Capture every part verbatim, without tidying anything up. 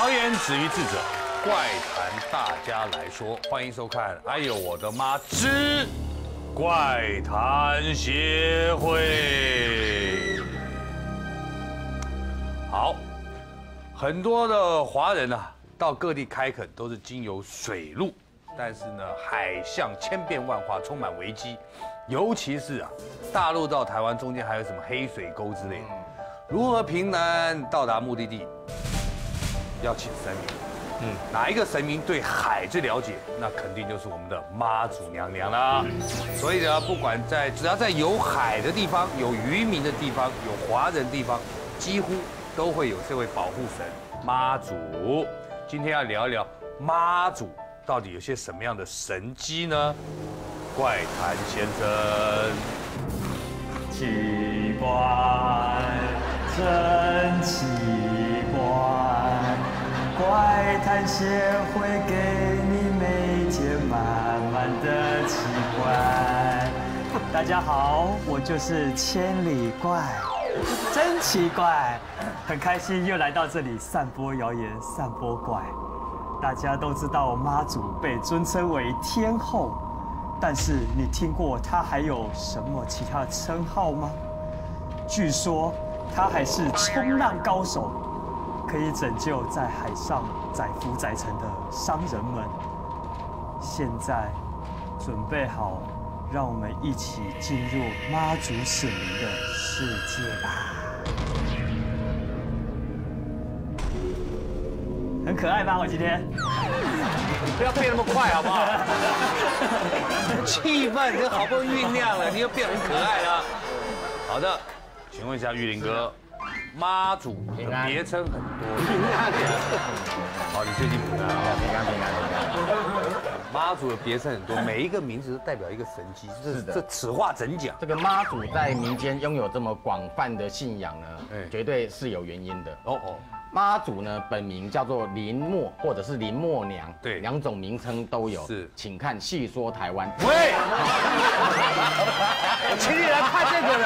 谣言止于智者，怪谈大家来说。欢迎收看《哎呦我的妈之怪谈协会》。好，很多的华人啊，到各地开垦都是经由水路，但是呢，海象千变万化，充满危机。尤其是啊，大陆到台湾中间还有什么黑水沟之类的，如何平安到达目的地？要请神明，嗯，哪一个神明对海最了解？那肯定就是我们的妈祖娘娘啦。所以呢，不管在只要在有海的地方、有渔民的地方、有华人的地方，几乎都会有这位保护神妈祖。今天要聊一聊妈祖到底有些什么样的神机呢？怪谈先生， 奇怪，真奇怪。 怪谈协会给你每天满满的奇怪。大家好，我就是千里怪，真奇怪，很开心又来到这里散播谣言、散播怪。大家都知道妈祖被尊称为天后，但是你听过她还有什么其他的称号吗？据说她还是冲浪高手。 可以拯救在海上载浮载沉的商人们。现在准备好，让我们一起进入妈祖显灵的世界吧！很可爱吧？我今天， 不要变那么快好不好？气氛都好不容易酝酿了，你又变很可爱了。好的，请问一下玉林哥。 妈祖的别称很多，平安。好，你最近平安啊？平安平安平安。妈祖的别称很多，每一个名字都代表一个神迹，这这此话怎讲？ 这个妈祖在民间拥有这么广泛的信仰呢，绝对是有原因的。哦哦，妈祖呢本名叫做林默或者是林默娘，对，两种名称都有。是，请看《戏说台湾》。 喂，我请你来看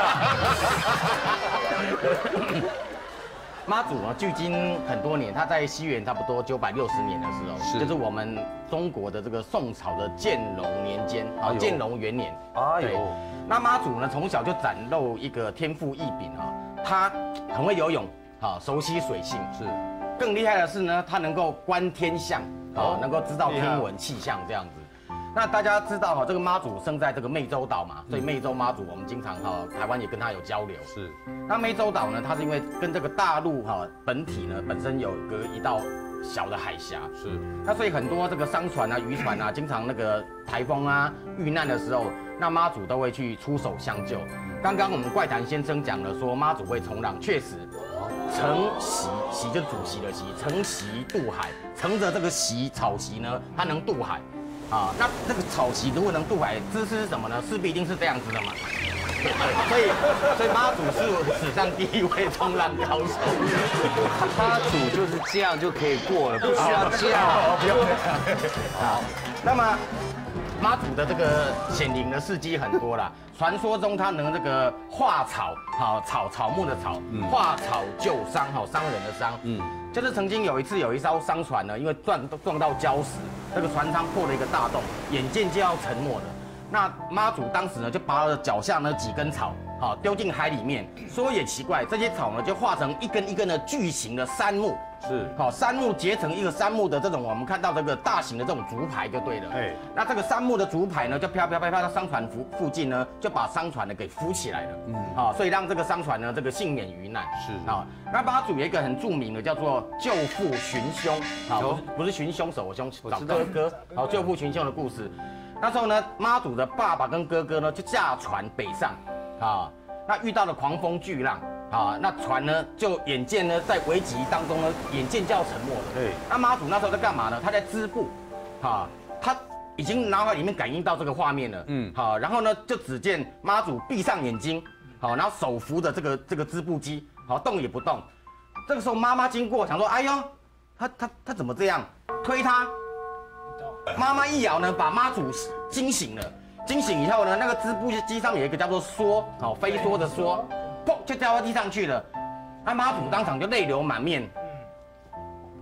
这个的。妈祖呢，距今很多年，他在西元差不多九百六十年的时候，是就是我们中国的这个宋朝的建隆年间，啊，建隆元年。哎呦，那妈祖呢，从小就展露一个天赋异禀啊，他很会游泳，啊，熟悉水性，是。更厉害的是呢，他能够观天象，啊，能够知道天文气象这样子。 那大家知道哈，这个妈祖生在这个湄洲岛嘛，所以湄洲妈祖我们经常哈，台湾也跟他有交流。是。那湄洲岛呢，它是因为跟这个大陆哈本体呢本身有隔一道小的海峡。是。那所以很多这个商船啊、渔船啊，经常那个台风啊遇难的时候，那妈祖都会去出手相救。刚刚我们怪谈先生讲了说妈祖会冲浪，确实。 承袭，袭就是主席的袭，承袭渡海，乘着这个袭草席呢，它能渡海。 啊，那这个草席如果能渡海，姿势是什么呢？势必一定是这样子的嘛。所以，所以妈祖是史上第一位冲浪高手。 妈祖就是这样就可以过了，不需要这样。不用。 好，那么妈祖的这个显灵的事迹很多啦。传说中他能这个化草，好草草木的草，化草救伤，好商人的商。嗯，就是曾经有一次有一艘商船呢，因为撞撞到礁石。 这个船舱破了一个大洞，眼见就要沉没了。那妈祖当时呢，就把了脚下呢几根草，好丢进海里面。说也奇怪，这些草呢就化成一根一根的巨型的杉木，是好杉木结成一个杉木的这种我们看到这个大型的这种竹排就对了。哎，那这个杉木的竹排呢，就飘飘飘飘到商船附附近呢，就把商船呢给浮起来了。嗯，好，所以让这个商船呢这个幸免于难。是啊，那妈祖有一个很著名的叫做救父寻凶，好，不是不是寻凶手，我凶找哥哥，好救父寻凶的故事。那时候呢，妈祖的爸爸跟哥哥呢就驾船北上，啊，那遇到了狂风巨浪，啊，那船呢就眼见呢在危急当中呢，眼见就要沉没了。对，那妈祖那时候在干嘛呢？他在织布，啊，他已经脑海里面感应到这个画面了，嗯，好，然后呢就只见妈祖闭上眼睛，好，然后手扶着这个这个织布机，好，动也不动。这个时候妈妈经过，想说，哎呦，他他他怎么这样？推他。 妈妈一摇呢，把妈祖惊醒了。惊醒以后呢，那个织布机上面有一个叫做梭，好飞梭的梭，砰就掉到地上去了。那妈祖当场就泪流满面。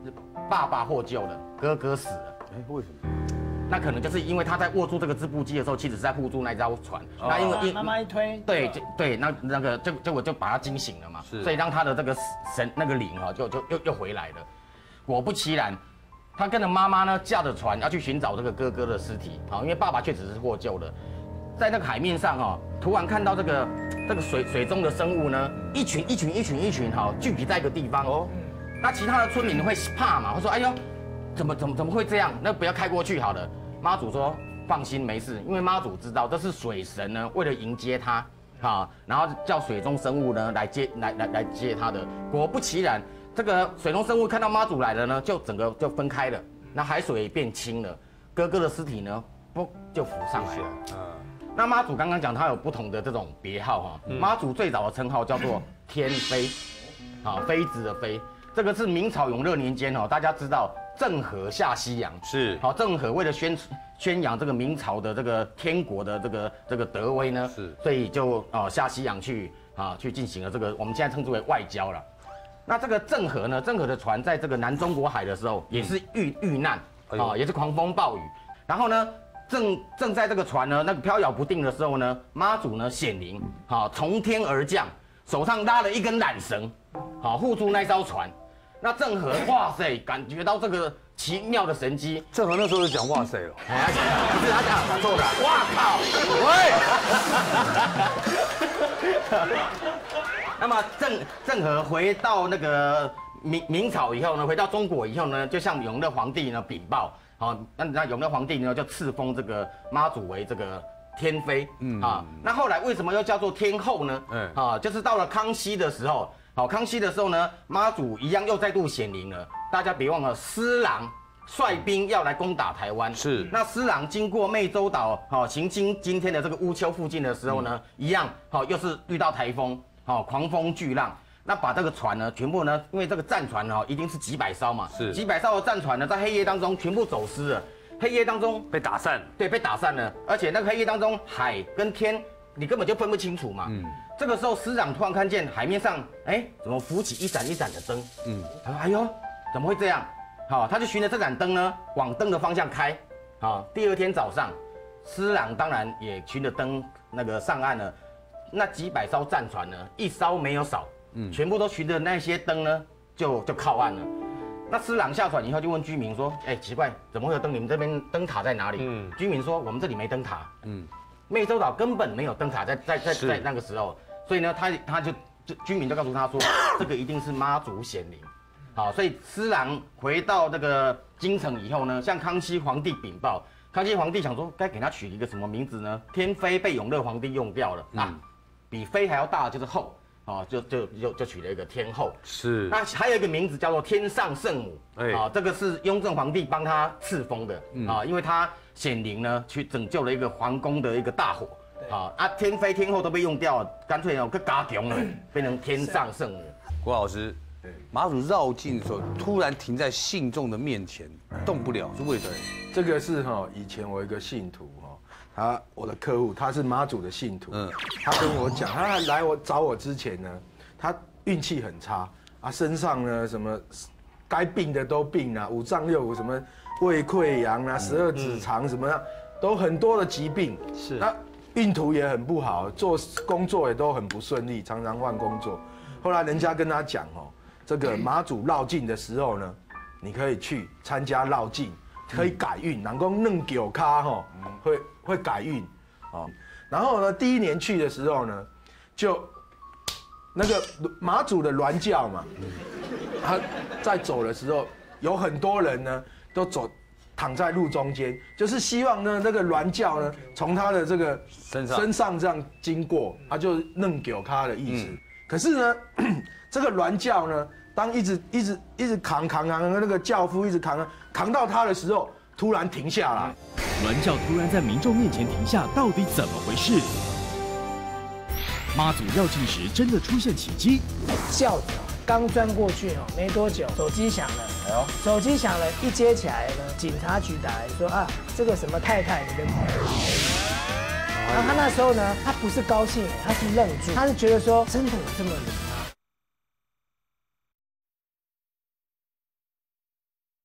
爸爸获救了，哥哥死了。 哎，为什么？ 那可能就是因为他在握住这个织布机的时候，妻子是在护住那艘船。 哦那因为妈妈一推， 对，就对，那那个就结果就把他惊醒了嘛， 是所以让他的这个神那个灵哈，就就又又回来了。果不其然，他跟着妈妈呢驾着船要去寻找这个哥哥的尸体，好，因为爸爸确实是获救了。在那个海面上哈，突然看到这个这个水水中的生物呢，一群一群一群一群哈聚集在一个地方哦。那其他的村民会怕嘛，会说哎呦，怎么怎么怎么会这样？那不要开过去好了。妈祖说放心没事，因为妈祖知道这是水神呢，为了迎接他，啊，然后叫水中生物呢来接来来来接他的。果不其然，这个水中生物看到妈祖来了呢，就整个就分开了，那海水也变清了，哥哥的尸体呢，不就浮上来了。 嗯， 那妈祖刚刚讲他有不同的这种别号哈，妈祖最早的称号叫做天妃，啊，妃子的妃，这个是明朝永乐年间哦，大家知道。郑和下西洋是好，郑和为了宣宣扬这个明朝的这个天国的这个这个德威呢， 是， 所以就啊下西洋去啊去进行了这个我们现在称之为外交了。那这个郑和呢，郑和的船在这个南中国海的时候也是遇遇难啊，也是狂风暴雨。然后呢，正正在这个船呢那个飘摇不定的时候呢，妈祖呢显灵，好从天而降，手上拉了一根缆绳，好护住那艘船。那郑和，哇塞，感觉到这个奇妙的神机。 郑和那时候就讲哇塞了， 哎，不是他讲他错了，哇靠！喂。那么郑郑和回到那个明明朝以后呢，回到中国以后呢，就向永乐皇帝呢禀报，好，那那永乐皇帝呢就赐封这个妈祖为这个天妃，嗯啊，那后来为什么又叫做天后呢？嗯啊，就是到了康熙的时候。好，康熙的时候呢，妈祖一样又再度显灵了。大家别忘了，施琅率兵要来攻打台湾。 是。那施琅经过湄洲岛，好，行经今天的这个乌丘附近的时候呢，嗯、一样，好，又是遇到台风，好，狂风巨浪。那把这个船呢，全部呢，因为这个战船哈，一定是几百艘嘛， 是。 几百艘的战船呢，在黑夜当中全部走失了。黑夜当中被打散。 对，被打散了。而且那个黑夜当中，海跟天。你根本就分不清楚嘛。嗯，这个时候师长突然看见海面上，哎，怎么浮起一盏一盏的灯？嗯，他说：“哎呦，怎么会这样？”好，他就循着这盏灯呢，往灯的方向开。好，第二天早上，师长当然也循着灯那个上岸了。那几百艘战船呢，一艘没有少，嗯，全部都循着那些灯呢，就就靠岸了。那师长下船以后就问居民说：“哎，奇怪，怎么会有灯？你们这边灯塔在哪里？”嗯，居民说：“我们这里没灯塔。”嗯。湄洲岛根本没有灯塔在，在在在在那个时候，所以呢，他他就居民就告诉他说，这个一定是妈祖显灵，好，所以施琅回到那个京城以后呢，向康熙皇帝禀报，康熙皇帝想说该给他取一个什么名字呢？天妃被永乐皇帝用掉了，啊，比妃还要大的就是后，啊，就就就就取了一个天后， 是， 那还有一个名字叫做天上圣母，哎，啊，这个是雍正皇帝帮他赐封的，啊，因为他。显灵呢，去拯救了一个皇宫的一个大火，啊啊，天妃天后都被用掉了，干脆哦，更加强了，变成天上圣母。 郭老师，妈祖绕境的时候，突然停在信众的面前，动不了，是为什么？ 这个是哈，以前我一个信徒哈，他我的客户他是妈祖的信徒，嗯，他跟我讲，他来我找我之前呢，他运气很差啊，身上呢什么该病的都病了，五脏六腑什么。胃溃疡啊，十二指肠什么的，都很多的疾病。是，那运途也很不好，做工作也都很不顺利，常常换工作。后来人家跟他讲哦，这个妈祖绕境的时候呢，你可以去参加绕境，可以改运，能够弄九咖哈，会会改运哦。然后呢，第一年去的时候呢，就那个妈祖的銮轿嘛，他在走的时候，有很多人呢。都走，躺在路中间，就是希望呢，那个銮轿呢，从他的这个身上身上这样经过，他就弄给他的意思。嗯、可是呢，这个銮轿呢，当一直一直一直扛扛扛，那个轿夫一直扛扛到他的时候，突然停下来。 銮轿突然在民众面前停下，到底怎么回事？妈祖绕境时真的出现奇迹， 轿子刚钻过去哦，没多久手机响了。哎呦，手机响了，一接起来呢，警察局打来说啊，这个什么太太你的朋友。然后他那时候呢，他不是高兴，他是愣住，他是觉得说，真的有这么灵吗？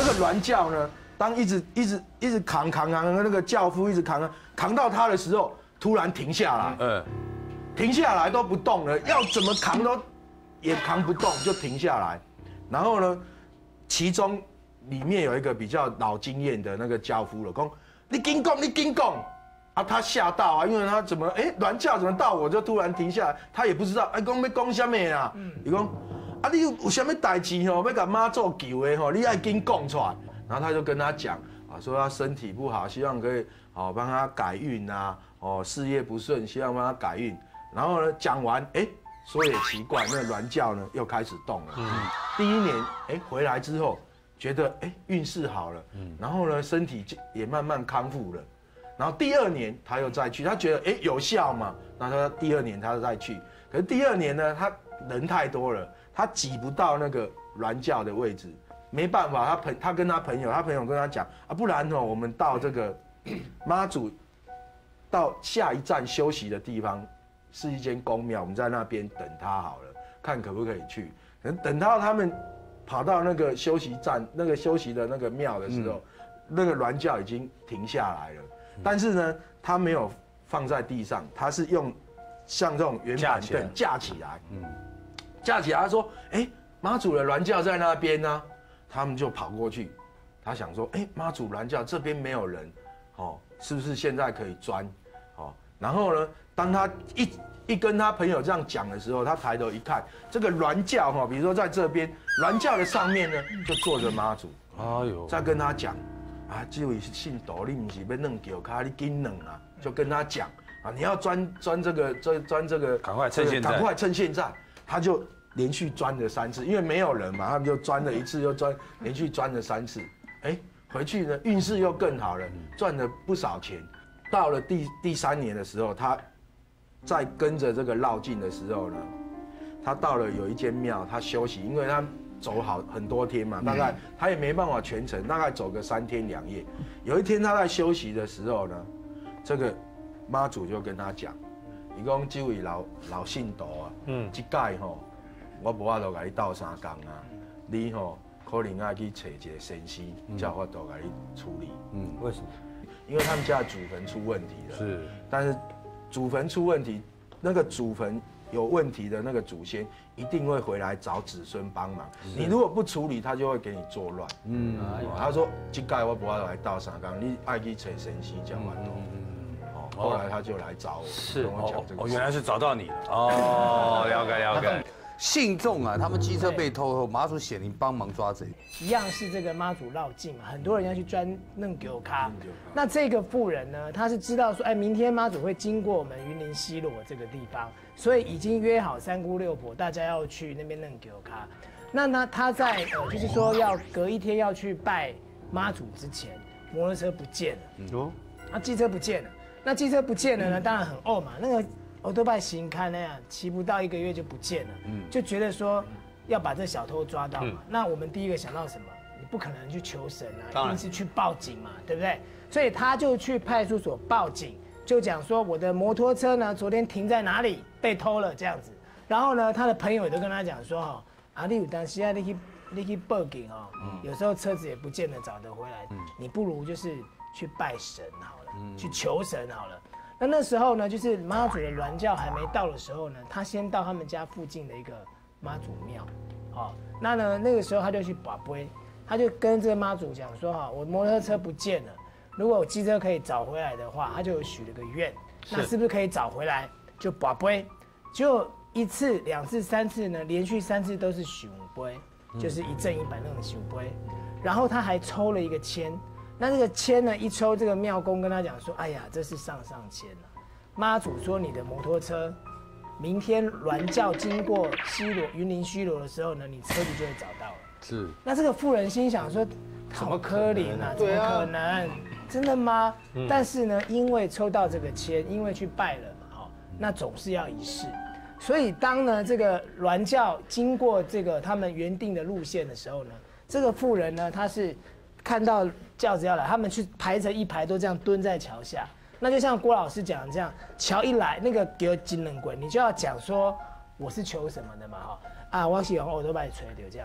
个銮轿呢，当一直一直一直扛扛扛，那个轿夫一直扛扛到他的时候，突然停下来，嗯，停下来都不动了，要怎么扛都也扛不动，就停下来。然后呢，其中里面有一个比较老经验的那个轿夫了，讲你紧讲，你紧讲。啊，他吓到啊，因为他怎么哎銮轿怎么到我就突然停下来，他也不知道哎讲要讲什么啦。伊讲啊，你有有什么代志吼，要甲妈做求的吼，你爱紧讲出来。然后他就跟他讲啊，说他身体不好，希望可以哦帮他改运啊，哦事业不顺，希望帮他改运。然后呢讲完哎，说也奇怪，那銮轿呢又开始动了。嗯，第一年哎回来之后，觉得哎运势好了，嗯，然后呢身体也慢慢康复了。然后第二年他又再去，他觉得哎有效嘛，那他第二年他再去，可是第二年呢，他人太多了，他挤不到那个銮轿的位置，没办法，他朋他跟他朋友，他朋友跟他讲啊，不然哦，我们到这个妈祖到下一站休息的地方是一间宫庙，我们在那边等他好了，看可不可以去。可能等到他们跑到那个休息站，那个休息的那个庙的时候，嗯、那个銮轿已经停下来了。但是呢，他没有放在地上，他是用像这种圆板凳架起来，嗯，架起来。他说：“哎，妈祖的銮轿在那边呢。”他们就跑过去，他想说：“哎，妈祖銮轿这边没有人，哦，是不是现在可以钻？哦，然后呢，当他一一跟他朋友这样讲的时候，他抬头一看，这个銮轿哈，比如说在这边，銮轿的上面呢就坐着妈祖，哎呦，在跟他讲。”啊，这位是信徒，你不是要弄脚卡，你紧弄啊！就跟他讲啊，你要钻钻这个钻钻这个， 赶快趁现在， 赶快趁现在。他就连续钻了三次，因为没有人嘛，他们就钻了一次又钻，连续钻了三次。哎，回去呢运势又更好了，赚了不少钱。到了第第三年的时候，他在跟着这个绕境的时候呢，他到了有一间庙，他休息，因为他。走好很多天嘛，大概他也没办法全程，大概走个三天两夜。有一天他在休息的时候呢，这个妈祖就跟他讲，伊讲这位老老信徒啊，嗯，这届吼，我无法度甲你斗相共啊，你吼可能要去找一个先师，才有法度甲你处理。嗯，为什么？因为他们家的祖坟出问题了。是，但是祖坟出问题，那个祖坟。有问题的那个祖先一定会回来找子孙帮忙。你如果不处理，他就会给你作乱。嗯，他说：“这届我不要来到三江，你爱去找神仙讲完都。”哦，后来他就来找我，跟我讲这个。 哦，原来是找到你了。哦，了解了解。信众啊，他们机车被偷后，妈祖显灵帮忙抓贼。 一样是这个妈祖绕境嘛，很多人要去钻弄狗咖。那这个妇人呢，他是知道说，哎，明天妈祖会经过我们云林西螺这个地方，所以已经约好三姑六婆，大家要去那边弄狗咖。那呢，他在呃，就是说要隔一天要去拜妈祖之前，摩托车不见了。哦，那机车不见了，那机车不见了呢，当然很怄嘛，那个。欧多拜行看那样，骑不到一个月就不见了，嗯，就觉得说要把这小偷抓到嘛。嗯、那我们第一个想到什么？你不可能去求神啊，一定是去报警嘛，对不对？所以他就去派出所报警，就讲说我的摩托车呢，昨天停在哪里被偷了这样子。然后呢，他的朋友也都跟他讲说哈，啊，你有当时啊，你去你去报警哦，嗯、有时候车子也不见得找得回来，嗯、你不如就是去拜神好了，嗯、去求神好了。那那时候呢，就是妈祖的銮轿还没到的时候呢，他先到他们家附近的一个妈祖庙，好，那呢那个时候他就去跋杯，他就跟这个妈祖讲说哈，我摩托车不见了，如果我机车可以找回来的话，他就许了个愿，那是不是可以找回来？就跋杯，就一次、两次、三次呢，连续三次都是许杯，就是一正一反那种许杯，然后他还抽了一个签。那这个签呢，一抽，这个庙公跟他讲说：“哎呀，这是上上签了。妈祖说你的摩托车，明天銮轿经过西螺云林西螺的时候呢，你车子就会找到了。”是。那这个妇人心想说：“怎么可能啊？怎么可能？真的吗？”嗯、但是呢，因为抽到这个签，因为去拜了嘛，哈，那总是要一试。所以当呢这个銮轿经过这个他们原定的路线的时候呢，这个妇人呢，她是。看到轿子要来，他们去排成一排，都这样蹲在桥下。那就像郭老师讲的这样，桥一来，那个给我金冷滚，你就要讲说我是求什么的嘛哈啊，我喜欢我都把你吹掉这样。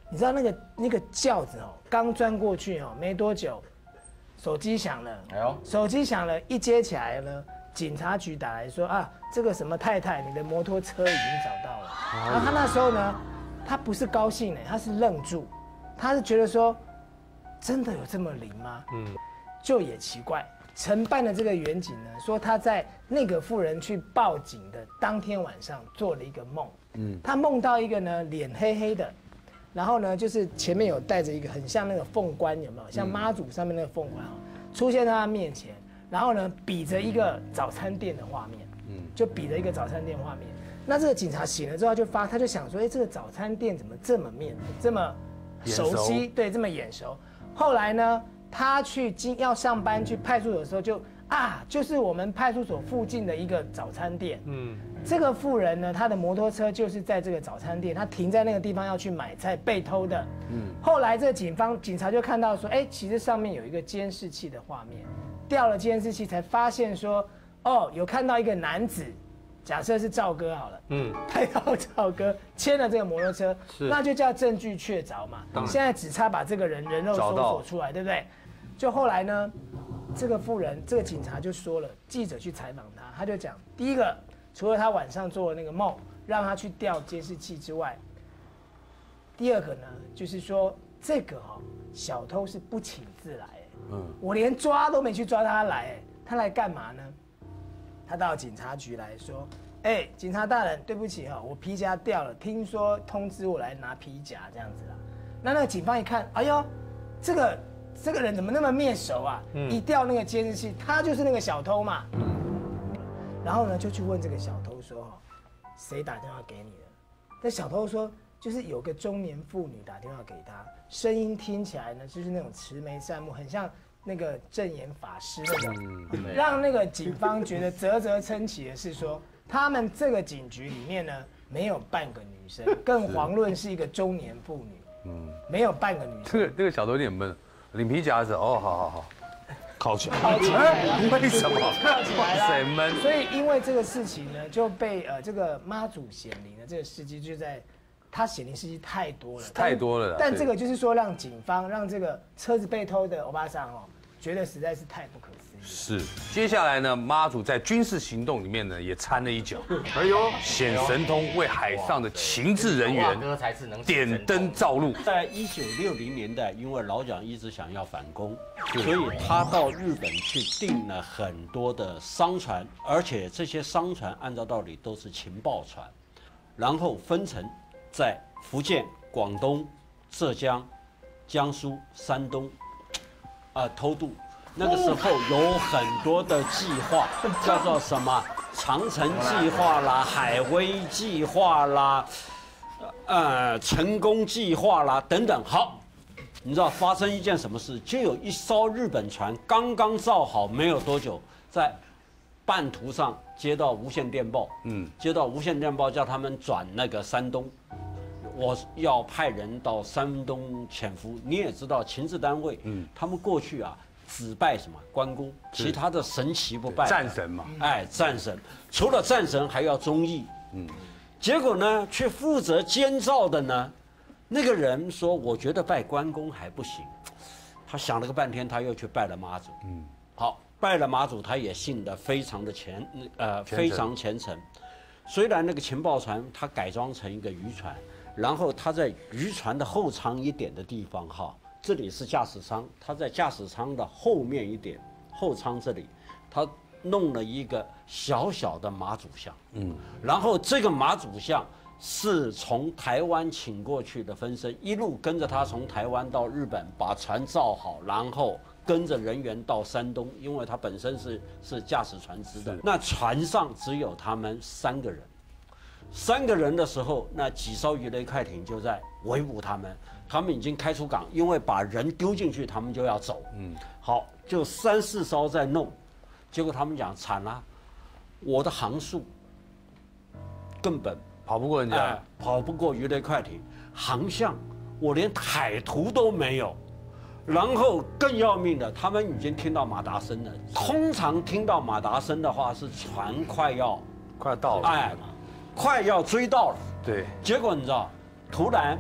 你知道那个那个轿子哦，刚钻过去哦，没多久，手机响了。哎呦，手机响了，一接起来呢，警察局打来说啊，这个什么太太，你的摩托车已经找到了。然后他那时候呢，他不是高兴呢，他是愣住，他是觉得说，真的有这么灵吗？嗯，就也奇怪。承办的这个员警呢，说他在那个妇人去报警的当天晚上做了一个梦，嗯，他梦到一个呢脸黑黑的，然后呢就是前面有带着一个很像那个凤冠，有没有？像妈祖上面那个凤冠啊，出现在他面前，然后呢比着一个早餐店的画面，嗯，就比着一个早餐店画面。那这个警察醒了之后就发，他就想说，哎，这个早餐店怎么这么面这么熟悉？对，这么眼熟。后来呢？他去经要上班去派出所的时候就啊，就是我们派出所附近的一个早餐店。嗯，这个妇人呢，她的摩托车就是在这个早餐店，她停在那个地方要去买菜，被偷的。嗯，后来这个警方警察就看到说，哎，其实上面有一个监视器的画面，调了监视器才发现说，哦，有看到一个男子，假设是赵哥好了，嗯，拍到赵哥牵了这个摩托车，那就叫证据确凿嘛。现在只差把这个人人肉搜索出来，对不对？就后来呢，这个妇人，这个警察就说了，记者去采访他，他就讲，第一个，除了他晚上做的那个梦，让他去调监视器之外，第二个呢，就是说这个哈、哦、小偷是不请自来，嗯，我连抓都没去抓他来，他来干嘛呢？他到警察局来说，哎，警察大人，对不起哈、哦，我皮夹掉了，听说通知我来拿皮夹这样子啦。那那个警方一看，哎呦，这个。这个人怎么那么面熟啊？嗯、一调那个监视器，他就是那个小偷嘛。嗯、然后呢，就去问这个小偷说：“谁打电话给你的？”那小偷说：“就是有个中年妇女打电话给他，声音听起来呢，就是那种慈眉善目，很像那个正言法师那种。嗯”让那个警方觉得啧啧称奇的是说，他们这个警局里面呢，没有半个女生，更遑论是一个中年妇女。嗯，没有半个女生。 这个这个小偷有点闷。领皮夹子哦，好好好， 铐起来， 铐起来了， 为什么？ 铐起来了， 谁闷？ 所以因为这个事情呢，就被呃这个妈祖显灵的这个司机就在，他显灵司机太多了， 太多了。 但这个就是说让警方让这个车子被偷的欧巴桑哦，觉得实在是太不可思议。 是，接下来呢，妈祖在军事行动里面呢也掺了一脚，哎呦，显神通为海上的情治人员点灯照路。 在一九六零年代，因为老蒋一直想要反攻，所以他到日本去订了很多的商船，而且这些商船按照道理都是情报船，然后分成在福建、广东、浙江、江苏、山东，啊、呃，偷渡。那个时候有很多的计划，叫做什么长城计划啦、海威计划啦、呃成功计划啦等等。好，你知道发生一件什么事？就有一艘日本船刚刚造好没有多久，在半途上接到无线电报，嗯，接到无线电报叫他们转那个山东。我要派人到山东潜伏。你也知道，情治单位，嗯，他们过去啊。只拜什么关公，其他的神奇不拜。 战神嘛， 哎，战神，除了战神还要忠义。嗯，结果呢，去负责监造的呢，那个人说，我觉得拜关公还不行。他想了个半天，他又去拜了妈祖。嗯，好，拜了妈祖，他也信得非常的虔，呃，非常虔诚。虽然那个情报船它改装成一个渔船，然后他在渔船的后舱一点的地方，哈。这里是驾驶舱，他在驾驶舱的后面一点，后舱这里，他弄了一个小小的妈祖像，嗯，然后这个妈祖像是从台湾请过去的分身，一路跟着他从台湾到日本，把船造好，然后跟着人员到山东，因为他本身是是驾驶船只的，那船上只有他们三个人，三个人的时候，那几艘鱼雷快艇就在围捕他们。他们已经开出港，因为把人丢进去，他们就要走。嗯，好，就三四艘在弄，结果他们讲惨了，我的航速根本跑不过人家，呃、 跑不过鱼雷快艇，航向我连海图都没有。然后更要命的，他们已经听到马达声了。通常听到马达声的话，是船快要快要到了， 哎，快要追到了。 对， 结果你知道，突然。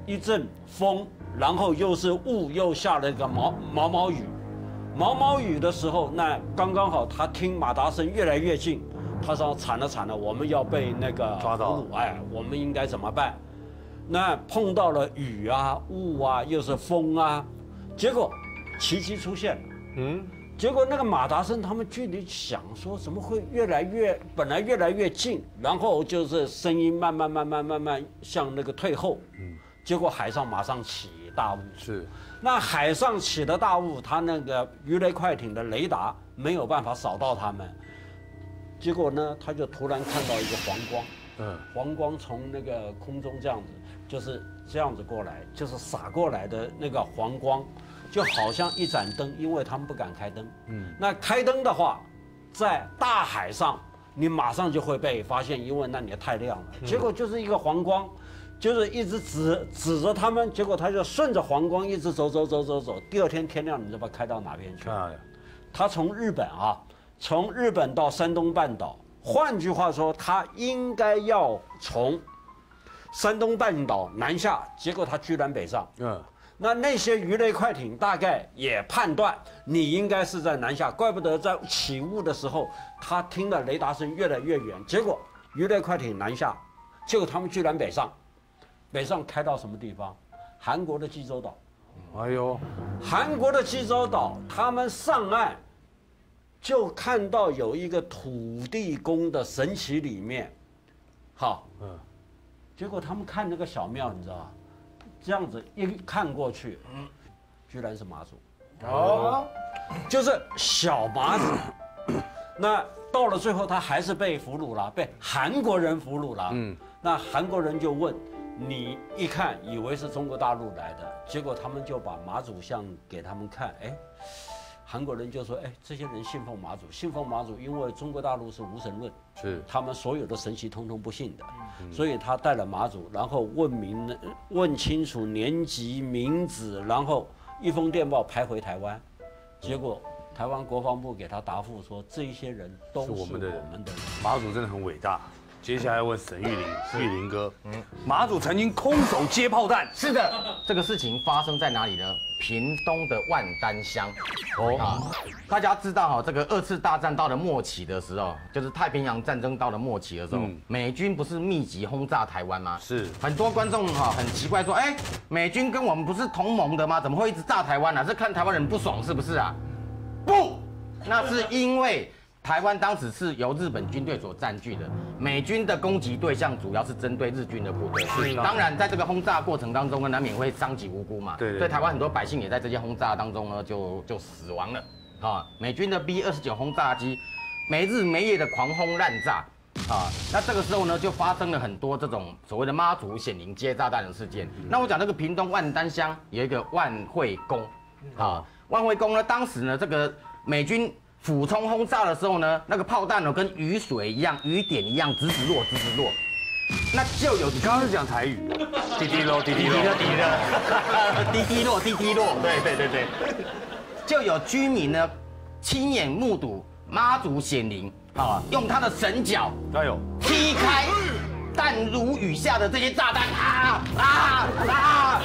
一阵风，然后又是雾，又下了一个毛毛毛雨。毛毛雨的时候，那刚刚好，他听马达声越来越近，他说惨了惨了，我们要被那个抓到了， 哎，我们应该怎么办？那碰到了雨啊、雾啊，又是风啊，结果奇迹出现了。嗯，结果那个马达声他们距离想说怎么会越来越，本来越来越近，然后就是声音慢慢慢慢慢慢向那个退后。嗯，结果海上马上起大雾。 是。 那海上起的大雾，它那个鱼雷快艇的雷达没有办法扫到他们，结果呢，他就突然看到一个黄光，嗯，黄光从那个空中这样子，就是这样子过来，就是洒过来的那个黄光，就好像一盏灯，因为他们不敢开灯，嗯，那开灯的话，在大海上，你马上就会被发现，因为那里太亮了，结果就是一个黄光。就是一直指指着他们，结果他就顺着黄光一直走走走走走。第二天天亮，你知道开到哪边去？他从日本啊，从日本到山东半岛。换句话说，他应该要从山东半岛南下，结果他居然北上。嗯，那那些鱼雷快艇大概也判断你应该是在南下，怪不得在起雾的时候，他听的雷达声越来越远。结果鱼雷快艇南下，结果他们居然北上。北上开到什么地方？韩国的济州岛。哎呦，韩国的济州岛，他们上岸就看到有一个土地公的神奇里面，好，嗯，结果他们看那个小庙，你知道吗？这样子一看过去，嗯，居然是妈祖。哦，就是小妈祖。那到了最后，他还是被俘虏了，被韩国人俘虏了。嗯，那韩国人就问。你一看以为是中国大陆来的，结果他们就把妈祖像给他们看，哎，韩国人就说，哎，这些人信奉妈祖，信奉妈祖，因为中国大陆是无神论，是他们所有的神奇通通不信的，嗯、所以他带了妈祖，然后问明问清楚年纪名字，然后一封电报拍回台湾，结果台湾国防部给他答复说，这一些人都是我们的人， 妈祖真的很伟大。接下来问沈玉琳，玉琳哥，嗯，马祖曾经空手接炮弹， 是的，这个事情发生在哪里呢？屏东的万丹乡。哦啊，大家知道哈，这个二次大战到了末期的时候，就是太平洋战争到了末期的时候，嗯、美军不是密集轰炸台湾吗？是，很多观众哈很奇怪说，哎，美军跟我们不是同盟的吗？怎么会一直炸台湾呢、啊？是看台湾人不爽是不是啊？不，那是因为。台湾当时是由日本军队所占据的，美军的攻击对象主要是针对日军的部队。当然，在这个轰炸过程当中呢，难免会伤及无辜嘛。对，所以台湾很多百姓也在这些轰炸当中呢，就就死亡了。啊，美军的 B 二十九轰炸机没日没夜的狂轰滥炸。啊，那这个时候呢，就发生了很多这种所谓的妈祖显灵接炸弹的事件。那我讲这个屏东万丹乡有一个万惠宫，啊，万惠宫呢，当时呢，这个美军。俯冲轰炸的时候呢，那个炮弹呢跟雨水一样，雨点一样，直直落，直直落。那就有你刚刚是讲台语，滴滴落，滴滴落， 滴滴落，滴滴落，滴滴落，对对对对。就有居民呢亲眼目睹妈祖显灵，啊，用他的神脚，哎呦，劈开弹如雨下的这些炸弹，啊啊啊！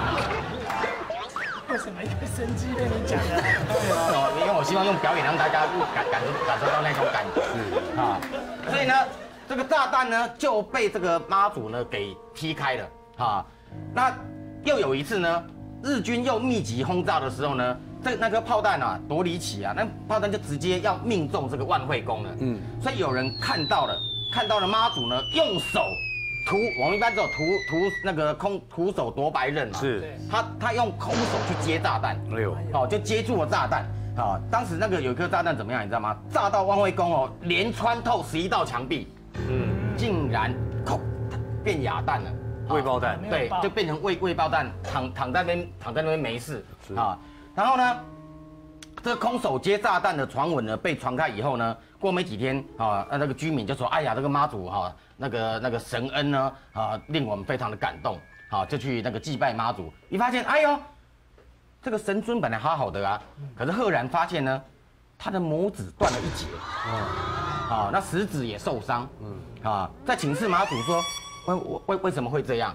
为什么一个神机被你讲的？ 因为我希望用表演让大家感感受感受到那种感觉啊，所以呢，这个炸弹呢就被这个妈祖呢给劈开了啊。那又有一次呢，日军又密集轰炸的时候呢，这那个炮弹啊多离奇啊，那炮弹就直接要命中这个万惠宫了。嗯，所以有人看到了，看到了妈祖呢用手。徒我们一般只有徒徒那个空徒手夺白刃嘛，是，他他用空手去接炸弹，哎呦，哦，就接住了炸弹，啊，当时那个有一颗炸弹怎么样，你知道吗？炸到万惠宫哦，连穿透十一道墙壁，嗯，竟然空变哑弹了， 未爆弹， 对，就变成未未爆弹，躺躺在那边躺在那边没事，啊，然后呢，这个空手接炸弹的传闻呢被传开以后呢，过没几天啊，那那个居民就说，哎呀，这个妈祖哈。那个那个神恩呢，啊，令我们非常的感动，啊，就去那个祭拜妈祖。你发现，哎呦，这个神尊本来好好的啊，可是赫然发现呢，他的拇指断了一截，啊，那食指也受伤，嗯，啊，在请示妈祖说，为为为什么会这样？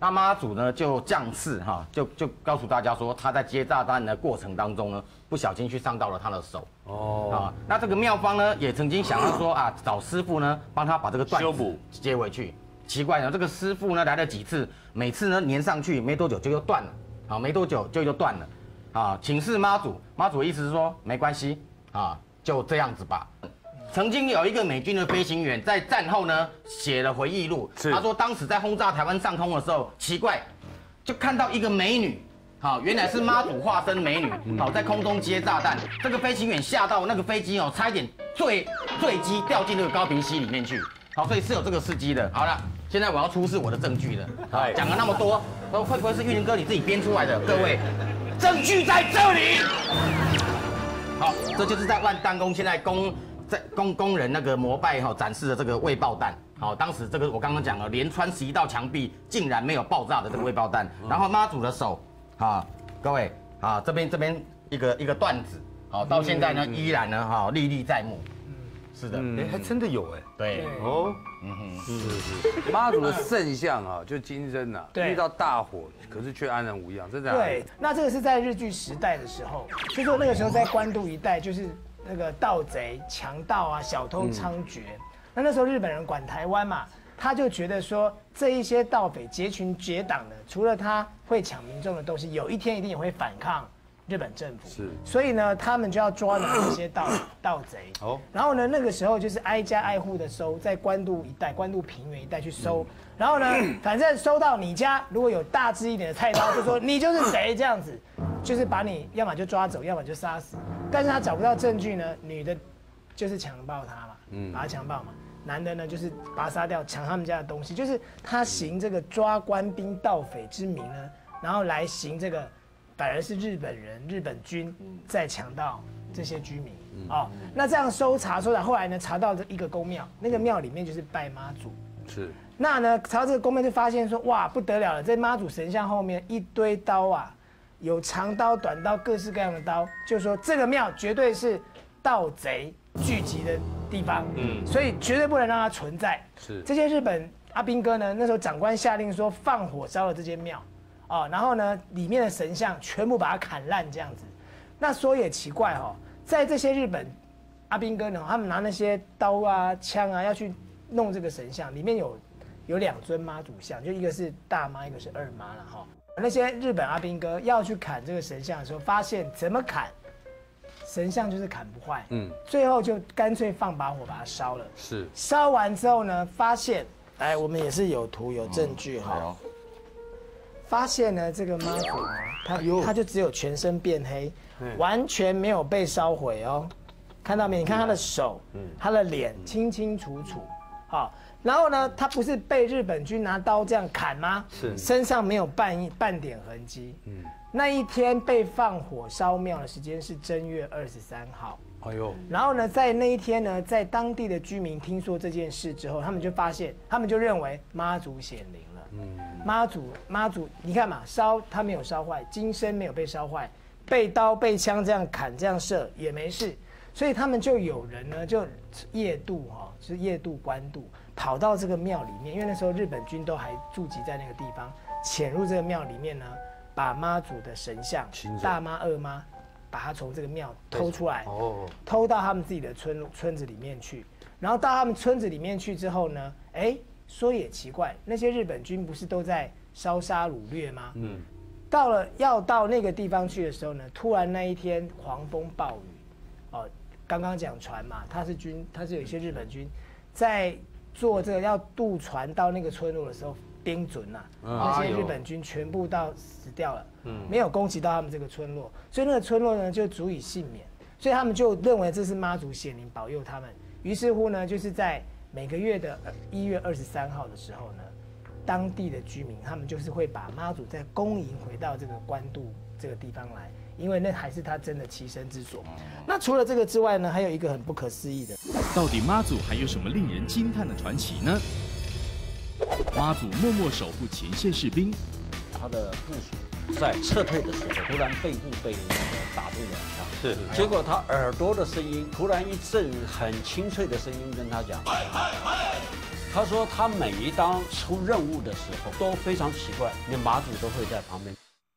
那妈祖呢就降世哈，就就告诉大家说，他在接炸弹的过程当中呢，不小心去伤到了他的手。哦，啊，那这个庙方呢也曾经想要说啊，找师傅呢帮他把这个断修补接回去。奇怪呢，这个师傅呢来了几次，每次呢粘上去没多久就又断了，啊，没多久就又断了。啊，请示妈祖，妈祖的意思是说没关系啊，就这样子吧。曾经有一个美军的飞行员在战后呢写了回忆录，他说当时在轰炸台湾上空的时候，奇怪，就看到一个美女，好，原来是妈祖化身美女，好，在空中接炸弹，这个飞行员吓到那个飞机哦，差一点坠坠机掉进那个高屏溪里面去，好，所以是有这个事迹的。好了，现在我要出示我的证据了，好，讲了那么多，说会不会是玉林哥你自己编出来的？各位，证据在这里。好，这就是在万丹宫现在供。在工工人那个膜拜哈展示的这个未爆弹，好，当时这个我刚刚讲了，连穿十一道墙壁竟然没有爆炸的这个未爆弹，然后妈祖的手，啊，各位啊，这边这边一个一个段子，好，到现在呢依然呢哈历历在目，是的， 哎，还真的有哎， 对， 哦，嗯哼，是是，妈祖的圣像啊，就金身啊，遇到大火，可是却安然无恙，真的。 对，那这个是在日据时代的时候，就说那个时候在关渡一带就是。那个盗贼、强盗啊、小偷猖獗，那那时候日本人管台湾嘛，他就觉得说这一些盗匪结群结党的，除了他会抢民众的东西，有一天一定也会反抗日本政府。是，所以呢，他们就要抓拿这些盗盗贼。哦，然后呢，那个时候就是挨家挨户的收，在关渡一带、关渡平原一带去收。然后呢，反正收到你家如果有大只一点的菜刀，就说你就是贼这样子。就是把你要么就抓走，要么就杀死。但是他找不到证据呢，女的就是强暴他嘛，嗯，把他强暴嘛。男的呢就是把他杀掉，抢他们家的东西。就是他行这个抓官兵盗匪之名呢，然后来行这个，反而是日本人、日本军在强盗这些居民。哦，那这样搜查搜查，后来呢查到这一个宫庙，那个庙里面就是拜妈祖。是。那呢查到这个宫庙就发现说，哇不得了了，在妈祖神像后面一堆刀啊。有长刀、短刀，各式各样的刀，就是说这个庙绝对是盗贼聚集的地方，嗯，所以绝对不能让它存在。是这些日本阿兵哥呢，那时候长官下令说放火烧了这间庙，哦，然后呢里面的神像全部把它砍烂这样子。那说也奇怪哈、哦，在这些日本阿兵哥呢，他们拿那些刀啊、枪啊要去弄这个神像，里面有有两尊妈祖像，就一个是大妈，一个是二妈了哈。那些日本阿兵哥要去砍这个神像的时候，发现怎么砍，神像就是砍不坏，嗯，最后就干脆放把火把它烧了。是烧完之后呢，发现，哎，我们也是有图有证据哈、哦。发现呢，这个妈祖呢，它它就只有全身变黑，完全没有被烧毁哦。看到没？你看他的手，他的脸清清楚楚，好。然后呢，他不是被日本军拿刀这样砍吗？是，身上没有半半点痕迹。嗯，那一天被放火烧庙的时间是正月二十三号。哎呦，然后呢，在那一天呢，在当地的居民听说这件事之后，他们就发现，他们就认为妈祖显灵了。嗯，妈祖妈祖，你看嘛，烧他没有烧坏，金身没有被烧坏，被刀被枪这样砍这样射也没事，所以他们就有人呢就夜渡哈、哦，就是夜渡关渡。跑到这个庙里面，因为那时候日本军都还驻集在那个地方，潜入这个庙里面呢，把妈祖的神像大妈、二妈，把它从这个庙偷出来，哦，偷到他们自己的村村子里面去。然后到他们村子里面去之后呢，哎，说也奇怪，那些日本军不是都在烧杀掳掠吗？嗯，到了要到那个地方去的时候呢，突然那一天狂风暴雨，哦，刚刚讲船嘛，他是军，他是有一些日本军在。做这个要渡船到那个村落的时候，兵准呐、啊，嗯、那些日本军全部到死掉了，嗯、没有攻击到他们这个村落，所以那个村落呢就足以幸免，所以他们就认为这是妈祖显灵保佑他们。于是乎呢，就是在每个月的一月二十三号的时候呢，当地的居民他们就是会把妈祖再恭迎回到这个关渡这个地方来。因为那还是他真的栖身之所。那除了这个之外呢，还有一个很不可思议的， 到底妈祖还有什么令人惊叹的传奇呢？妈祖默默守护前线士兵， 他的部属在撤退的时候，突然背部被打中两枪，是，结果他耳朵的声音突然一阵很清脆的声音跟他讲， 他说他每一当出任务的时候都非常奇怪，连马祖都会在旁边。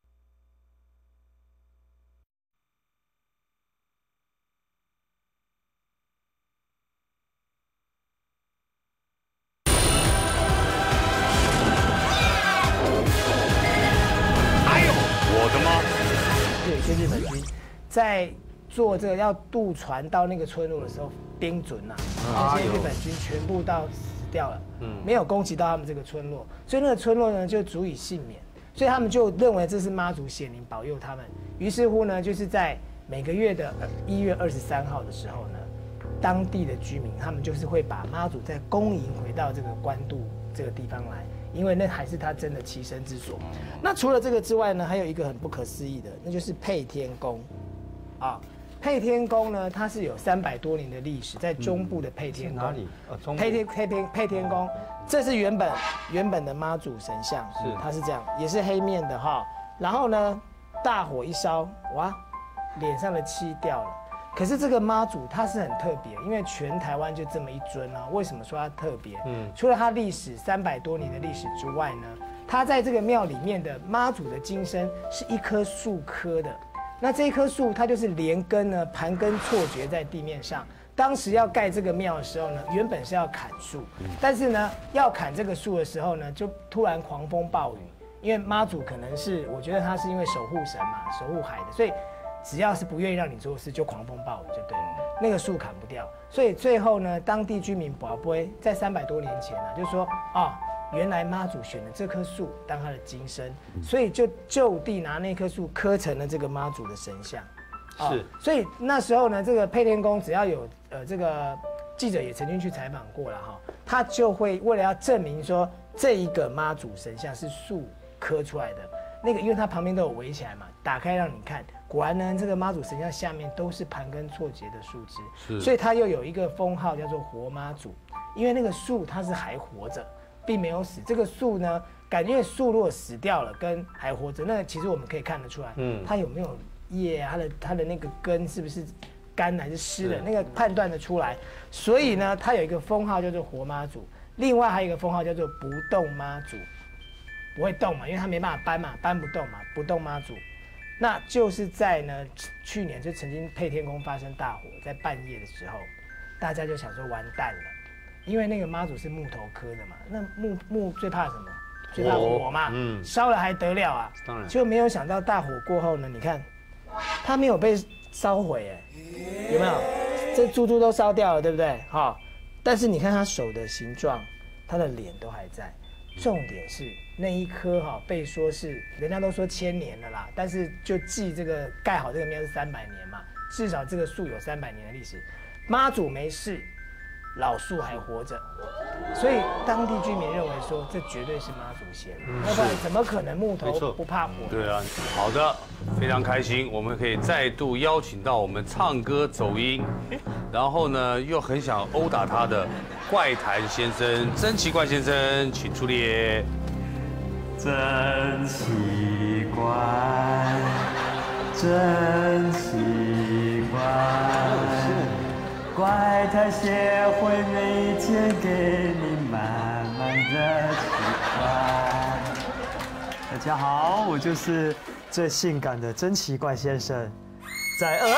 哎呦，我的妈！ 有一些日本军在做这个要渡船到那个村落的时候，兵准呐，那些日本军全部到死掉了，嗯，没有攻击到他们这个村落，所以那个村落呢就足以幸免，所以他们就认为这是妈祖显灵保佑他们，于是乎呢，就是在每个月的一月二十三号的时候呢，当地的居民他们就是会把妈祖再恭迎回到这个关渡这个地方来。因为那还是他真的栖身之所。那除了这个之外呢，还有一个很不可思议的，那就是配天宫，啊，配天宫呢，它是有三百多年的历史，在中部的配天宫。哪里？呃，中部。配天配天配天宫，这是原本原本的妈祖神像，是它是这样，也是黑面的哈。然后呢，大火一烧，哇，脸上的漆掉了。可是这个妈祖它是很特别，因为全台湾就这么一尊啊。为什么说它特别？嗯，除了它历史三百多年的历史之外呢，它在这个庙里面的妈祖的金身是一棵树刻的。那这一棵树它就是连根呢盘根错节在地面上。当时要盖这个庙的时候呢，原本是要砍树，但是呢要砍这个树的时候呢，就突然狂风暴雨，因为妈祖可能是我觉得他是因为守护神嘛，守护海的，所以。只要是不愿意让你做事，就狂风暴雨就对了。那个树砍不掉，所以最后呢，当地居民宝贝在三百多年前啊，就说啊，原来妈祖选了这棵树当他的金身，所以就就地拿那棵树刻成了这个妈祖的神像。是，所以那时候呢，这个配天宫只要有呃这个记者也曾经去采访过了哈，他就会为了要证明说这一个妈祖神像是树刻出来的。那个，因为它旁边都有围起来嘛，打开让你看，果然呢，这个妈祖神像下面都是盘根错节的树枝，所以它又有一个封号叫做活妈祖，因为那个树它是还活着，并没有死。这个树呢，感觉树如果死掉了跟还活着，那其实我们可以看得出来，嗯，它有没有叶啊，它的它的那个根是不是干还是湿的，那个判断得出来。所以呢，它有一个封号叫做活妈祖，另外还有一个封号叫做不动妈祖。不会动嘛，因为他没办法搬嘛，搬不动嘛，不动妈祖，那就是在呢去年就曾经配天宫发生大火，在半夜的时候，大家就想说完蛋了，因为那个妈祖是木头刻的嘛，那木木最怕什么？最怕火嘛，嗯，烧了还得了啊？当然，就没有想到大火过后呢，你看，它没有被烧毁，哎，有没有？这猪猪都烧掉了，对不对？好，但是你看他手的形状，他的脸都还在。重点是那一颗哈，被说是人家都说千年了啦，但是就记这个盖好这个庙是三百年嘛，至少这个树有三百年的历史。妈祖没事，老树还活着，所以当地居民认为说这绝对是妈祖仙，要不然怎么可能木头不怕火？ 对啊，好的，非常开心，我们可以再度邀请到我们唱歌走音，然后呢又很想殴打他的怪谈先生曾奇怪先生，请出列。 真奇怪，真奇怪。怪谈协会每天给你满满的奇怪。大家好，我就是最性感的真奇怪先生，在呃，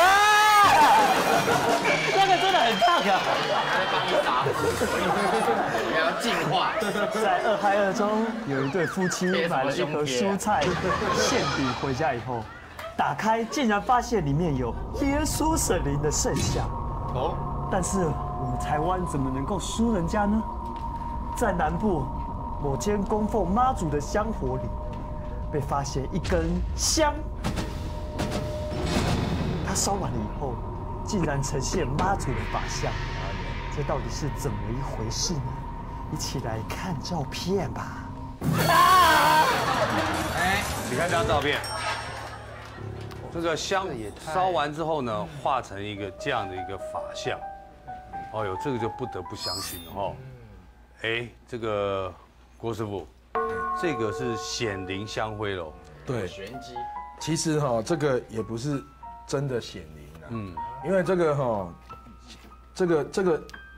那个真的很烫啊！ 我要进化。 在二害二中有一对夫妻买了一盒蔬菜馅饼回家以后，打开竟然发现里面有耶稣神灵的圣像。哦，但是我们台湾怎么能够输人家呢？在南部某间供奉妈祖的香火里，被发现一根香，它烧完了以后，竟然呈现妈祖的法相，这到底是怎么一回事呢？一起来看照片吧。 哎，你看这张照片。这个香烧完之后呢，化成一个这样的一个法相，哦呦，这个就不得不相信了哦。哎，这个郭师傅，这个是显灵香灰喽。 对， 玄机。 其实哈，这个也不是真的显灵啊，嗯，因为这个哈，这个这个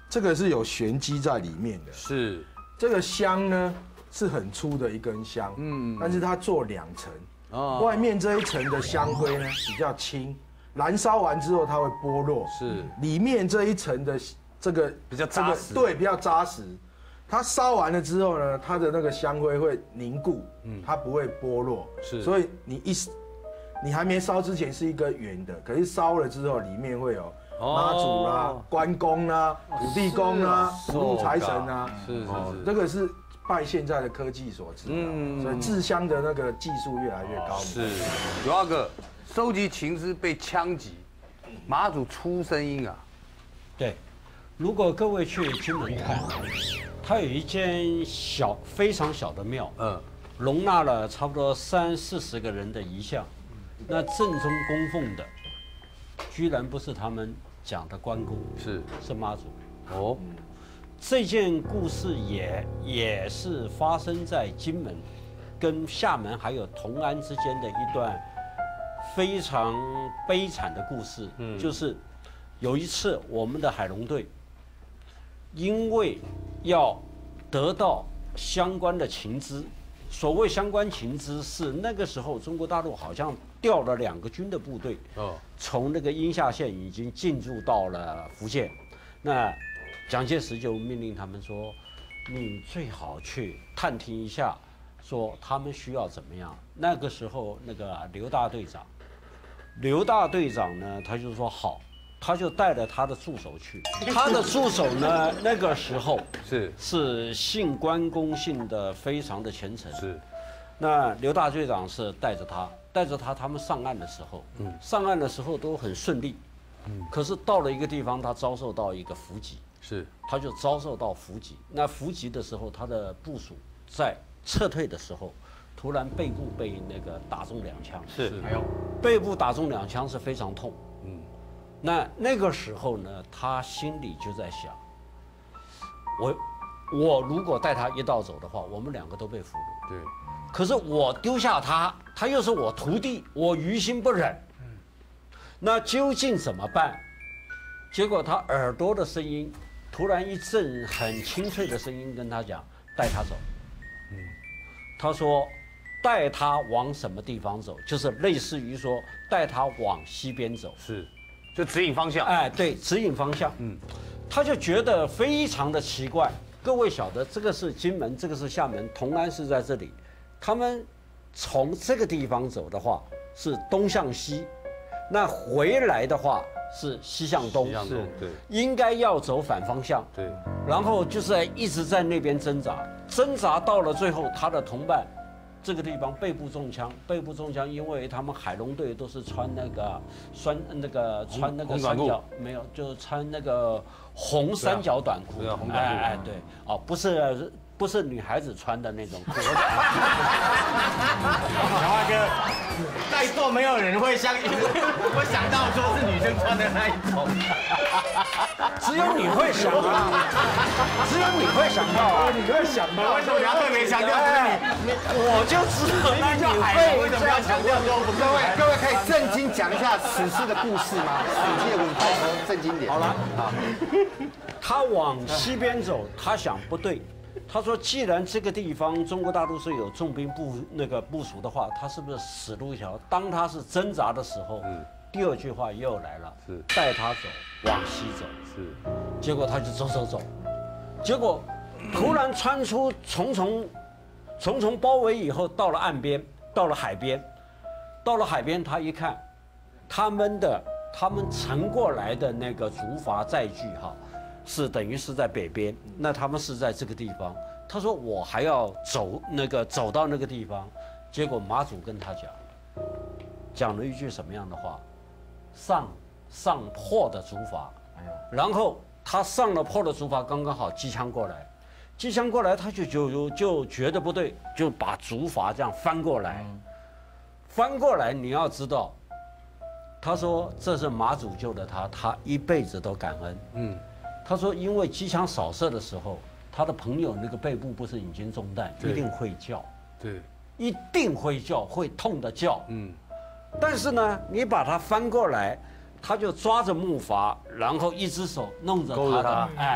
这个是有玄机在里面的。 是， 这个香呢是很粗的一根香，嗯，但是它做两层，哦，外面这一层的香灰呢比较轻，燃烧完之后它会剥落， 是， 里面这一层的这个比较扎实， 对，比较扎实。它烧完了之后呢，它的那个香灰会凝固，嗯，它不会剥落， 是， 所以你一你还没烧之前是一个圆的，可是烧了之后里面会有妈祖啦、关公啦、土地公啦、福禄财神啊， 是是是， 这个是拜现在的科技所致，嗯，所以制香的那个技术越来越高。 是，有二个收集情资被枪击，妈祖出声音啊， 对，如果各位去金门看，它有一间小非常小的庙，嗯，容纳了差不多三四十个人的遗像，那正中供奉的，居然不是他们讲的关公， 是是妈祖。哦，这件故事也也是发生在金门、跟厦门还有同安之间的一段非常悲惨的故事。嗯，就是有一次我们的海龙队，因为要得到相关的情资，所谓相关情资是那个时候中国大陆好像调了两个军的部队，哦，从那个阴夏县已经进驻到了福建，那蒋介石就命令他们说，你最好去探听一下，说他们需要怎么样。那个时候那个刘大队长，刘大队长呢，他就说好。他就带着他的助手去，他的助手呢，那个时候是是信关公信的非常的虔诚， 是。 那刘大队长是带着他，带着他，他们上岸的时候，嗯，上岸的时候都很顺利，嗯，可是到了一个地方，他遭受到一个伏击， 是， 他就遭受到伏击。那伏击的时候，他的部属在撤退的时候，突然背部被那个打中两枪， 是， 还有背部打中两枪是非常痛，嗯。那那个时候呢，他心里就在想，我我如果带他一道走的话，我们两个都被俘虏。 对。 可是我丢下他，他又是我徒弟，我于心不忍。嗯。那究竟怎么办？结果他耳朵的声音，突然一阵很清脆的声音跟他讲：“带他走。”嗯。他说：“带他往什么地方走？就是类似于说带他往西边走。” 是。就指引方向， 哎，对，指引方向。嗯，他就觉得非常的奇怪。各位晓得，这个是金门，这个是厦门，同安是在这里。他们从这个地方走的话是东向西，那回来的话是西向东， 西向东，对， 应该要走反方向。 对， 然后就是一直在那边挣扎，挣扎到了最后，他的同伴。这个地方背部中枪，背部中枪，因为他们海龙队都是穿那个穿那个穿那个三角没有，就穿那个红三角短裤， 对啊，红短裤，哎哎对，哦不是不是女孩子穿的那种裤。小花哥，在座没有人会相信，会想到说是女生穿的那一种。 只有你会想啊，只有你会想到啊， 你会想到。 为什么你要特别强调是你？ 我就知道你会。 为什么要强调说？ 各位各位可以正经讲一下此事的故事吗？史记的舞台正经点。 好了，好。他往西边走，他想不对。他说：“既然这个地方中国大陆是有重兵部那个部署的话，他是不是死路一条？当他是挣扎的时候，嗯，第二句话又来了，是带他走，往西走，是。结果他就走走走，结果突然穿出重重重重包围以后，到了岸边，到了海边，到了海边，他一看，他们的他们乘过来的那个竹筏载具哈。”是等于是在北边，那他们是在这个地方。他说我还要走那个走到那个地方，结果马祖跟他讲，讲了一句什么样的话？上上破的竹筏，然后他上了破的竹筏，刚刚好机枪过来，机枪过来他就就就觉得不对，就把竹筏这样翻过来，翻过来你要知道，他说这是马祖救了他，他一辈子都感恩。嗯。他说：“因为机枪扫射的时候，他的朋友那个背部不是已经中弹，一定会叫， 对， 一定会叫，会痛的叫。嗯，但是呢，你把他翻过来，他就抓着木筏，然后一只手弄着他的，哎，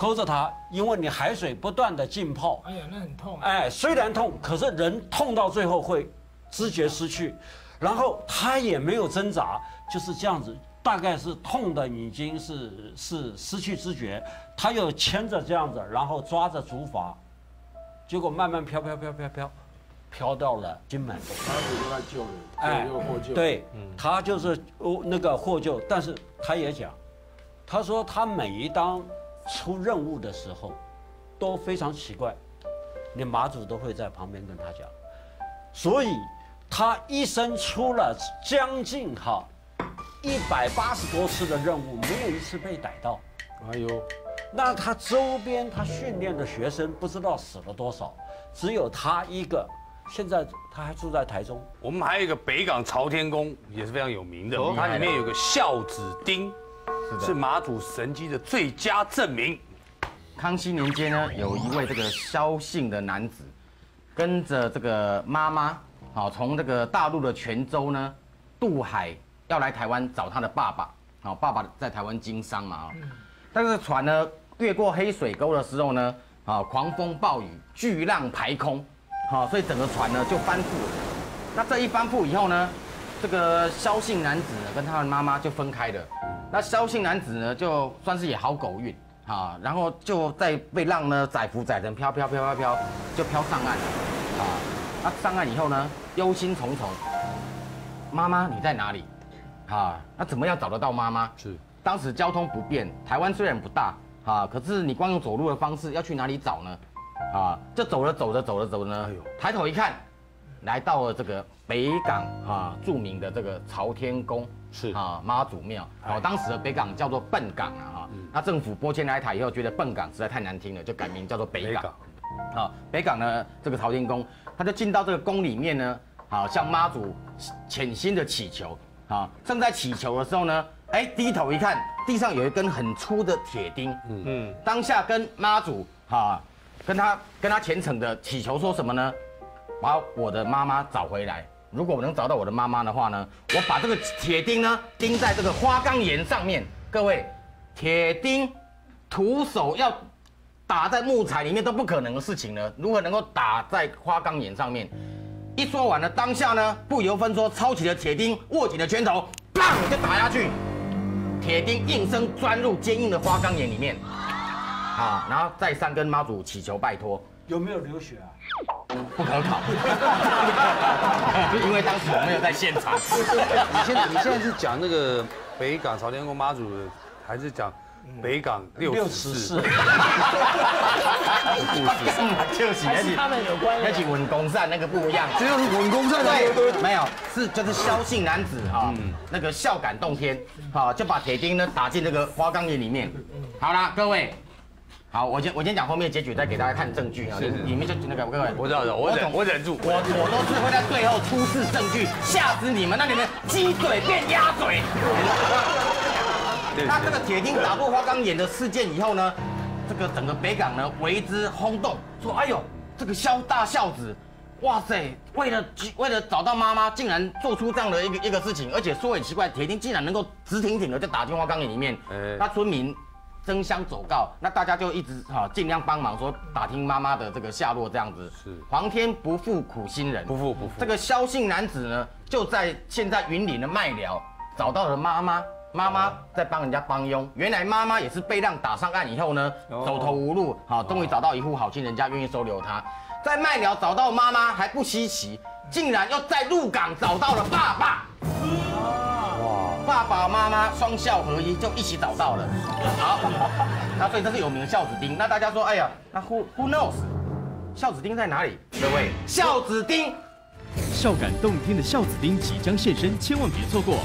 抠着它，因为你海水不断的浸泡， 哎呀，那很痛。 哎，虽然痛，可是人痛到最后会知觉失去，然后他也没有挣扎，就是这样子，大概是痛的已经是是失去知觉，他又牵着这样子，然后抓着竹筏，结果慢慢飘飘飘飘飘，飘到了金门。 他主都在救人， 哎又获救。 对，他就是哦那个获救，但是他也讲，他说他每一当出任务的时候，都非常奇怪，连马祖都会在旁边跟他讲，所以他一生出了将近哈一百八十多次的任务，没有一次被逮到。 哎呦， 那他周边他训练的学生不知道死了多少，只有他一个。现在他还住在台中。 我们还有一个北港朝天宫也是非常有名的， 哦它里面有个孝子丁， 是的是马祖神迹的最佳证明。 康熙年间呢，有一位这个萧姓的男子，跟着这个妈妈，好从这个大陆的泉州呢渡海，要来台湾找他的爸爸。好，爸爸在台湾经商嘛啊。但是船呢越过黑水沟的时候呢，啊狂风暴雨，巨浪排空，好，所以整个船呢就翻覆了。那这一翻覆以后呢，这个萧姓男子呢跟他的妈妈就分开了。那萧姓男子呢就算是也好狗运。啊，然后就在被浪呢载浮载沉，飘飘飘飘飘，就飘上岸了。啊，那上岸以后呢，忧心忡忡。妈妈你在哪里？啊，那怎么样找得到妈妈？ 是， 当时交通不便，台湾虽然不大，啊，可是你光用走路的方式要去哪里找呢？啊，就走着走着走着走着呢，抬头一看，来到了这个北港啊著名的这个朝天宫。 是啊，妈祖庙。哦，当时的北港叫做笨港啊，哈。那政府拨迁来台以后，觉得笨港实在太难听了，就改名叫做北港。啊，北港呢，这个朝天宫，他就进到这个宫里面呢，好向妈祖潜心的祈求。啊，正在祈求的时候呢，哎，低头一看，地上有一根很粗的铁钉。嗯嗯。当下跟妈祖啊，跟他跟他虔诚的祈求说什么呢？把我的妈妈找回来。如果我能找到我的妈妈的话呢，我把这个铁钉呢钉在这个花岗岩上面。各位，铁钉徒手要打在木材里面都不可能的事情呢，如何能够打在花岗岩上面？一说完了，当下呢不由分说，抄起了铁钉，握紧了拳头，砰就打下去，铁钉应声钻入坚硬的花岗岩里面。好，然后再三跟妈祖祈求拜托。 有没有流血啊？ 不可考，因为当时我没有在现场。 你现在你现在是讲那个北港朝天宫妈祖的，还是讲北港六十四？ 故事就是还是他们有关那起文公善那个不一样， 只有文公善对，没有是就是萧姓男子哈，那个孝感动天，好就把铁钉呢打进那个花岗岩里面。好啦，各位。好，我先我先讲后面结局，再给大家看证据啊。你们就那个各位， 我知道的，我忍我忍住， 我我都是会在最后出示证据，吓死你们，让你们鸡嘴变鸭嘴。那这个铁钉打破花岗岩的事件以后呢，这个整个北港呢为之轰动，说哎呦，这个萧大孝子，哇塞，为了为了找到妈妈，竟然做出这样的一个一个事情，而且说很奇怪，铁钉竟然能够直挺挺的就打进花岗岩里面，那村民。争相走告，那大家就一直哈尽量帮忙说打听妈妈的这个下落，这样子。是皇天不负苦心人， 不负不负。 这个萧姓男子呢，就在现在云林的麦寮找到了妈妈，妈妈在帮人家帮佣。原来妈妈也是被浪打上岸以后呢，走投无路，好，终于找到一户好心人家愿意收留他。在麦寮找到妈妈还不稀奇，竟然又在鹿港找到了爸爸。爸爸妈妈双孝合一，就一起找到了。好，那所以这是有名的孝子丁。那大家说，哎呀，那 who who knows， 孝子丁在哪里？各位，孝子丁， 孝感动天的孝子丁即将现身，千万别错过。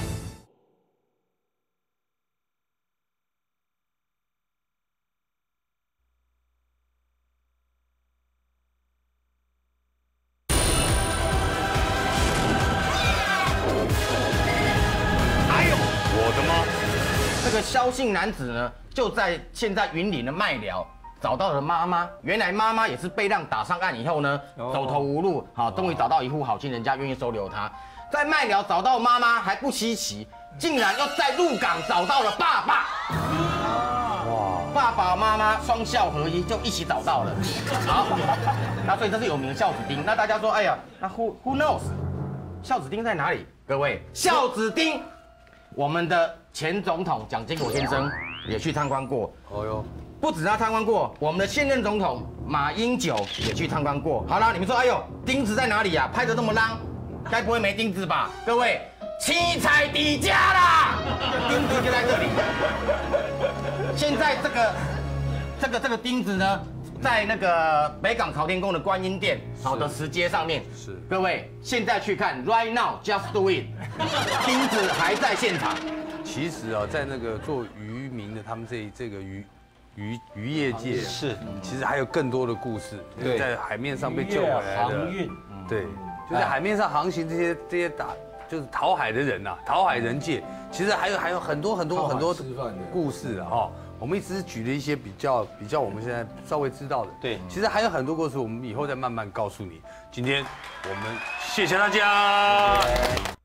这个萧姓男子呢，就在现在云林的麦寮找到了妈妈。原来妈妈也是被浪打上岸以后呢，走投无路，好，终于找到一户好心人家愿意收留他。在麦寮找到妈妈还不稀奇，竟然又在鹿港找到了爸爸。哇！ 爸爸妈妈双孝合一，就一起找到了。好，那所以这是有名的孝子丁。那大家说，哎呀，那 who who knows？ 孝子丁在哪里？各位，孝子丁，我们的前总统蒋经国先生也去参观过。哦哟，不止他参观过，我们的现任总统马英九也去参观过。好了，你们说，哎呦，钉子在哪里呀？拍得这么浪，该不会没钉子吧？各位，七彩底家啦，钉子就在这里。现在这个这个这个钉子呢，在那个北港朝天宫的观音殿好的石阶上面。是，各位现在去看 ，right now just do it， 钉子还在现场。 其实啊，在那个做渔民的他们这这个渔渔渔业界是，其实还有更多的故事。对，在海面上被救回来的航运， 对，就在海面上航行这些这些打就是讨海的人呐，讨海人界，其实还有还有很多很多很多故事啊哈。我们一直举了一些比较比较我们现在稍微知道的，对，其实还有很多故事，我们以后再慢慢告诉你。今天我们谢谢大家。